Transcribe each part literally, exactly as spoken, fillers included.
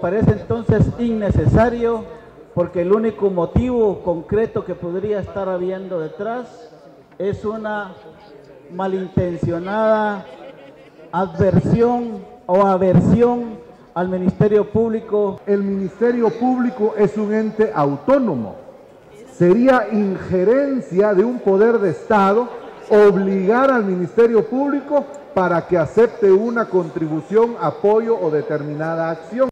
parece entonces innecesario, porque el único motivo concreto que podría estar habiendo detrás es una malintencionada adversión o aversión al Ministerio Público. El Ministerio Público es un ente autónomo. Sería injerencia de un poder de Estado obligar al Ministerio Público para que acepte una contribución, apoyo o determinada acción.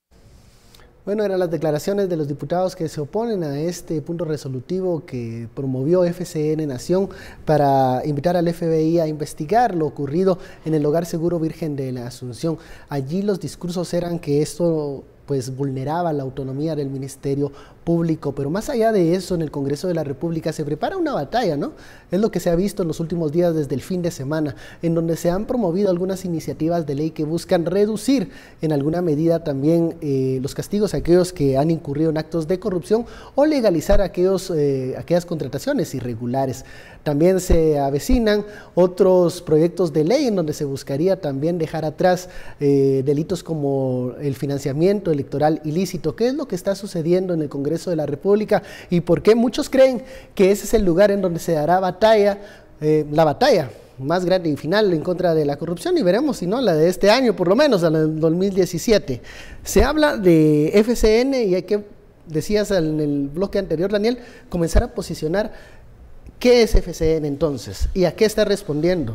Bueno, eran las declaraciones de los diputados que se oponen a este punto resolutivo que promovió F C N Nación para invitar al F B I a investigar lo ocurrido en el Hogar Seguro Virgen de la Asunción. Allí los discursos eran que esto pues vulneraba la autonomía del Ministerio Público, pero más allá de eso, en el Congreso de la República se prepara una batalla, ¿no? Es lo que se ha visto en los últimos días desde el fin de semana, en donde se han promovido algunas iniciativas de ley que buscan reducir en alguna medida también eh, los castigos a aquellos que han incurrido en actos de corrupción o legalizar aquellos, eh, aquellas contrataciones irregulares. También se avecinan otros proyectos de ley en donde se buscaría también dejar atrás eh, delitos como el financiamiento electoral ilícito. ¿Qué es lo que está sucediendo en el Congreso de la República y por qué muchos creen que ese es el lugar en donde se dará batalla, eh, la batalla más grande y final en contra de la corrupción? Y veremos si no, la de este año, por lo menos, en el dos mil diecisiete. Se habla de F C N y hay que, decías en el bloque anterior, Daniel, comenzar a posicionar qué es F C N entonces y a qué está respondiendo.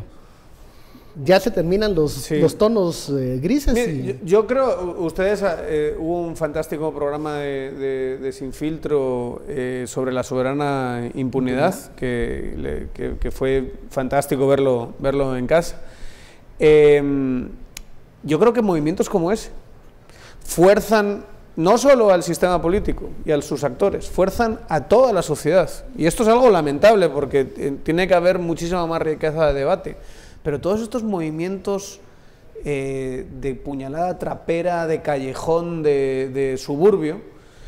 Ya se terminan los, sí. los tonos eh, grises. Mire, y... yo, yo creo, ustedes, eh, hubo un fantástico programa de, de, de Sin Filtro eh, sobre la soberana impunidad, uh-huh. que, le, que, que fue fantástico verlo, verlo en casa. Eh, yo creo que movimientos como ese fuerzan no solo al sistema político y a sus actores, fuerzan a toda la sociedad. Y esto es algo lamentable porque eh, tiene que haber muchísima más riqueza de debate. Pero todos estos movimientos eh, de puñalada trapera, de callejón, de, de suburbio,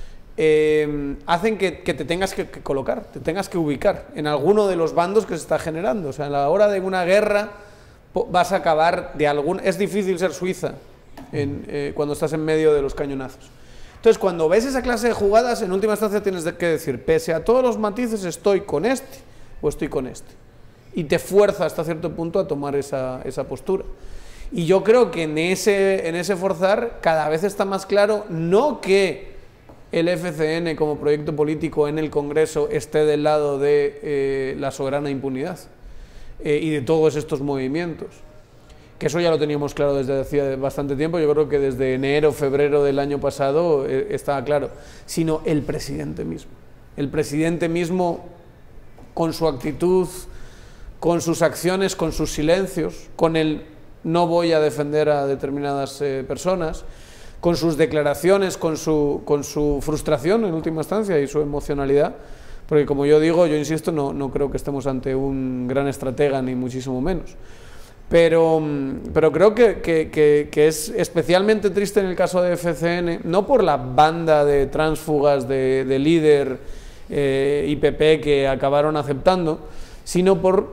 eh, hacen que, que te tengas que, que colocar, te tengas que ubicar en alguno de los bandos que se está generando. O sea, a la hora de una guerra vas a acabar de algún... Es difícil ser Suiza en, eh, cuando estás en medio de los cañonazos. Entonces, cuando ves esa clase de jugadas, en última instancia tienes que decir, pese a todos los matices, estoy con este o estoy con este. Y te fuerza hasta cierto punto a tomar esa, esa postura. Y yo creo que en ese, en ese forzar cada vez está más claro, no que el F C N como proyecto político en el Congreso esté del lado de eh, la soberana impunidad eh, y de todos estos movimientos, que eso ya lo teníamos claro desde hacía bastante tiempo. Yo creo que desde enero, febrero del año pasado eh, estaba claro, sino el presidente mismo. El presidente mismo con su actitud, con sus acciones, con sus silencios, con el no voy a defender a determinadas eh, personas, con sus declaraciones, con su, con su frustración en última instancia y su emocionalidad, porque como yo digo, yo insisto, no, no creo que estemos ante un gran estratega ni muchísimo menos, pero, pero creo que, que, que, que es especialmente triste en el caso de F C N, no por la banda de tránsfugas de, de líder eh, I P P que acabaron aceptando, sino por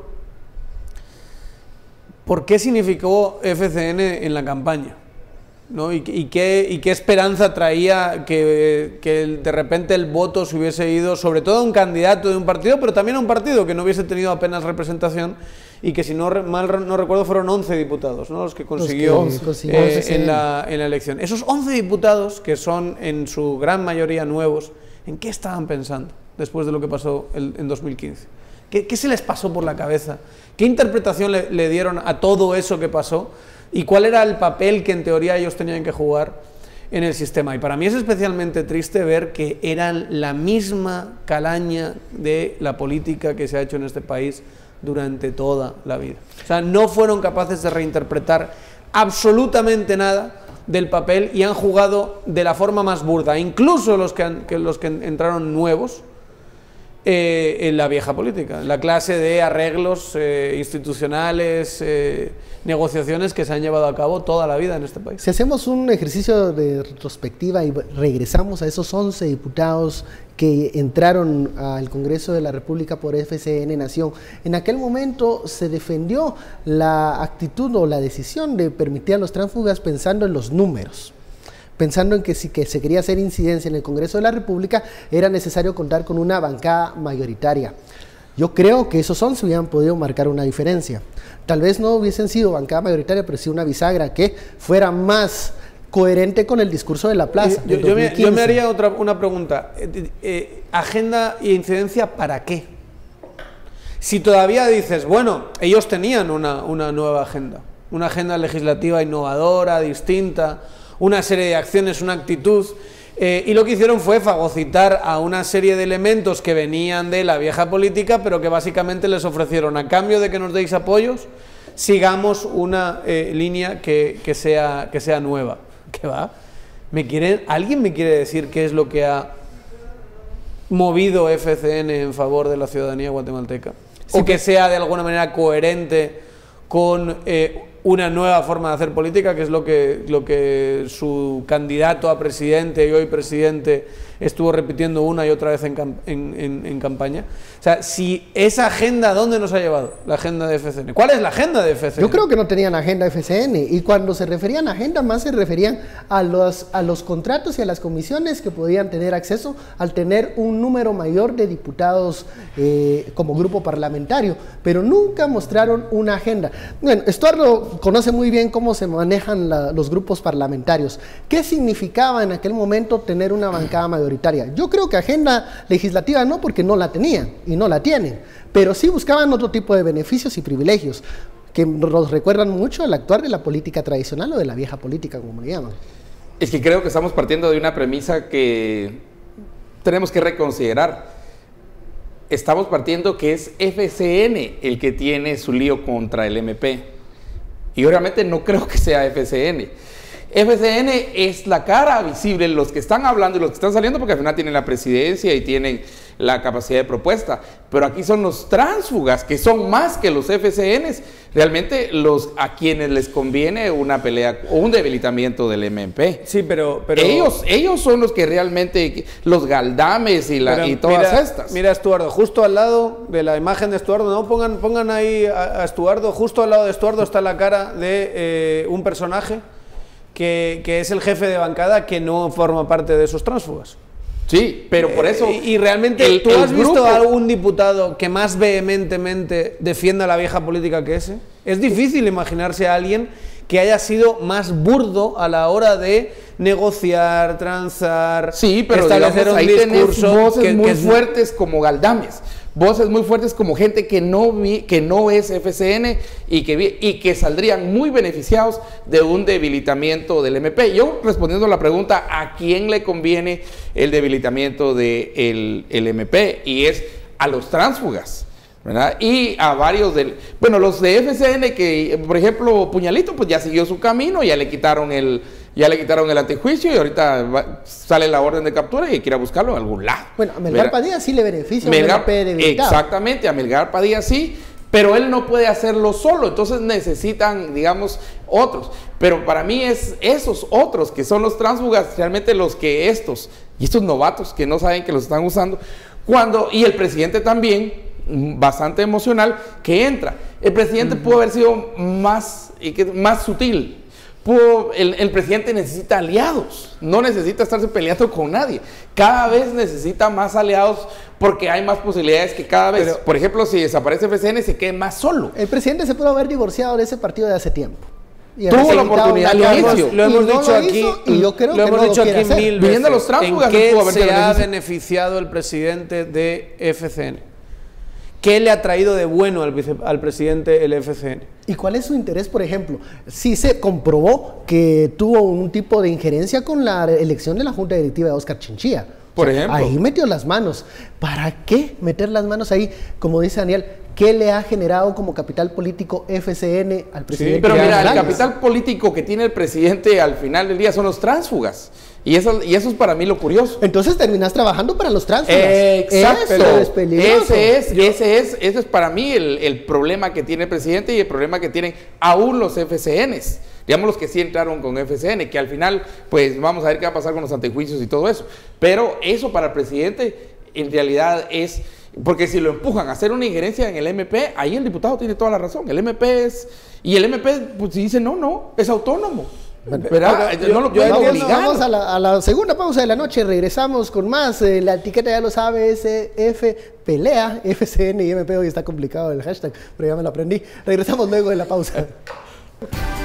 ¿Por qué significó F C N en la campaña? ¿No? ¿Y, y, qué, ¿Y qué esperanza traía que, que de repente el voto se hubiese ido, sobre todo a un candidato de un partido, pero también a un partido que no hubiese tenido apenas representación y que, si no mal no recuerdo, fueron once diputados, ¿no? los que consiguió, los que consiguió eh, en, la, en la elección? Esos once diputados, que son en su gran mayoría nuevos, ¿en qué estaban pensando después de lo que pasó el, en dos mil quince? ¿Qué, ¿Qué se les pasó por la cabeza? ¿Qué interpretación le, le dieron a todo eso que pasó? ¿Y cuál era el papel que en teoría ellos tenían que jugar en el sistema? Y para mí es especialmente triste ver que eran la misma calaña de la política que se ha hecho en este país durante toda la vida. O sea, no fueron capaces de reinterpretar absolutamente nada del papel y han jugado de la forma más burda, incluso los que, han, que, los que entraron nuevos, Eh, en la vieja política, la clase de arreglos eh, institucionales, eh, negociaciones que se han llevado a cabo toda la vida en este país. Si hacemos un ejercicio de retrospectiva y regresamos a esos once diputados que entraron al Congreso de la República por F C N Nación, en aquel momento se defendió la actitud o la decisión de permitir a los tránsfugas pensando en los números. pensando en que si que se quería hacer incidencia en el Congreso de la República, era necesario contar con una bancada mayoritaria. Yo creo que esos once hubieran podido marcar una diferencia. Tal vez no hubiesen sido bancada mayoritaria, pero sí una bisagra que fuera más coherente con el discurso de la plaza. Eh, yo, yo, me, yo me haría otra, una pregunta. Eh, eh, ¿Agenda e incidencia para qué? Si todavía dices, bueno, ellos tenían una, una nueva agenda, una agenda legislativa innovadora, distinta, una serie de acciones, una actitud, eh, y lo que hicieron fue fagocitar a una serie de elementos que venían de la vieja política, pero que básicamente les ofrecieron, a cambio de que nos deis apoyos, sigamos una eh, línea que, que, sea, que sea nueva. ¿Qué va? ¿Me quieren, ¿Alguien me quiere decir qué es lo que ha movido F C N en favor de la ciudadanía guatemalteca? Sí, o que sea de alguna manera coherente con eh, una nueva forma de hacer política, que es lo que, lo que su candidato a presidente y hoy presidente estuvo repitiendo una y otra vez en, en, en, en campaña. O sea, si esa agenda, ¿dónde nos ha llevado la agenda de F C N? ¿Cuál es la agenda de F C N? Yo creo que no tenían agenda F C N, y cuando se referían a agenda, más se referían a los, a los contratos y a las comisiones que podían tener acceso al tener un número mayor de diputados eh, como grupo parlamentario, pero nunca mostraron una agenda. Bueno, Estuardo conoce muy bien cómo se manejan la, los grupos parlamentarios. ¿Qué significaba en aquel momento tener una bancada mayoritaria? Yo creo que agenda legislativa no, porque no la tenían y no la tienen, pero sí buscaban otro tipo de beneficios y privilegios que nos recuerdan mucho al actuar de la política tradicional o de la vieja política, como le llaman. Es que creo que estamos partiendo de una premisa que tenemos que reconsiderar. Estamos partiendo que es F C N el que tiene su lío contra el M P, y obviamente no creo que sea F C N. F C N es la cara visible, los que están hablando y los que están saliendo, porque al final tienen la presidencia y tienen la capacidad de propuesta, pero aquí son los tránsfugas, que son más que los F C Ns, realmente los a quienes les conviene una pelea o un debilitamiento del M P. Sí, pero, pero ellos, ellos son los que realmente, los galdames y, la, y todas mira, estas. Mira, Estuardo, justo al lado de la imagen de Estuardo, no pongan, pongan ahí a, a Estuardo, justo al lado de Estuardo está la cara de eh, un personaje Que, que es el jefe de bancada, que no forma parte de esos tránsfugas. Sí, pero por eso... Eh, y, y realmente, el, ¿tú el has visto grupo... a algún diputado que más vehementemente defienda la vieja política que ese? Es difícil imaginarse a alguien que haya sido más burdo a la hora de negociar, transar, sí, pero establecer digamos, un ahí discurso tenés voces que, muy que es... fuertes como Galdames, voces muy fuertes como gente que no, vi, que no es F C N y que, vi, y que saldrían muy beneficiados de un debilitamiento del M P. Yo, respondiendo a la pregunta, ¿a quién le conviene el debilitamiento del el M P? Y es a los tránsfugas, ¿verdad? Y a varios del... Bueno, los de F C N que, por ejemplo, Puñalito, pues ya siguió su camino, ya le quitaron el... Ya le quitaron el antejuicio y ahorita va, sale la orden de captura y quiere buscarlo en algún lado. Bueno, a Melgar Padilla sí le beneficia Melgar, un M P debilitado. Exactamente, a Melgar Padilla sí, pero él no puede hacerlo solo, entonces necesitan, digamos, otros. Pero para mí es esos otros, que son los tránsfugas, realmente los que estos, y estos novatos que no saben que los están usando, cuando, y el presidente también, bastante emocional, que entra. El presidente uh-huh. pudo haber sido más, más sutil. El, el presidente necesita aliados, no necesita estarse peleando con nadie, cada vez necesita más aliados porque hay más posibilidades que cada vez, pero, por ejemplo, si desaparece F C N se quede más solo. El presidente se pudo haber divorciado de ese partido de hace tiempo. Y tuvo la oportunidad al inicio. Lo hemos dicho aquí, y yo creo lo que hemos no dicho lo aquí mil veces. Viendo los tránsfugas, ¿En qué se ha beneficiado el presidente de F C N? ¿Qué le ha traído de bueno al, vice, al presidente el F C N? ¿Y cuál es su interés, por ejemplo? Sí se comprobó que tuvo un tipo de injerencia con la elección de la Junta Directiva de Óscar Chinchilla. Por o sea, ejemplo. Ahí metió las manos. ¿Para qué meter las manos ahí? Como dice Daniel, ¿qué le ha generado como capital político F C N al presidente? Sí, pero mira, el capital político que tiene el presidente al final del día son los tránsfugas. Y eso, y eso es para mí lo curioso. Entonces terminas trabajando para los tránsfugas. Eh, exacto. Eso es peligroso. Ese es, ese es, ese es para mí el, el problema que tiene el presidente y el problema que tienen aún los F C Ns. Digamos los que sí entraron con F C N, que al final, pues vamos a ver qué va a pasar con los antejuicios y todo eso. Pero eso para el presidente en realidad es... Porque si lo empujan a hacer una injerencia en el M P, ahí el diputado tiene toda la razón. El M P es... Y el M P, pues si dice no, no, es autónomo. Bueno, ¿verdad? Pero no lo yo- pueden yo entiendo- obligar. Vamos a la, a la segunda pausa de la noche, regresamos con más. Eh, la etiqueta ya lo sabe, S F pelea, F C N y M P. Hoy está complicado el hashtag, pero ya me lo aprendí. Regresamos luego de la pausa.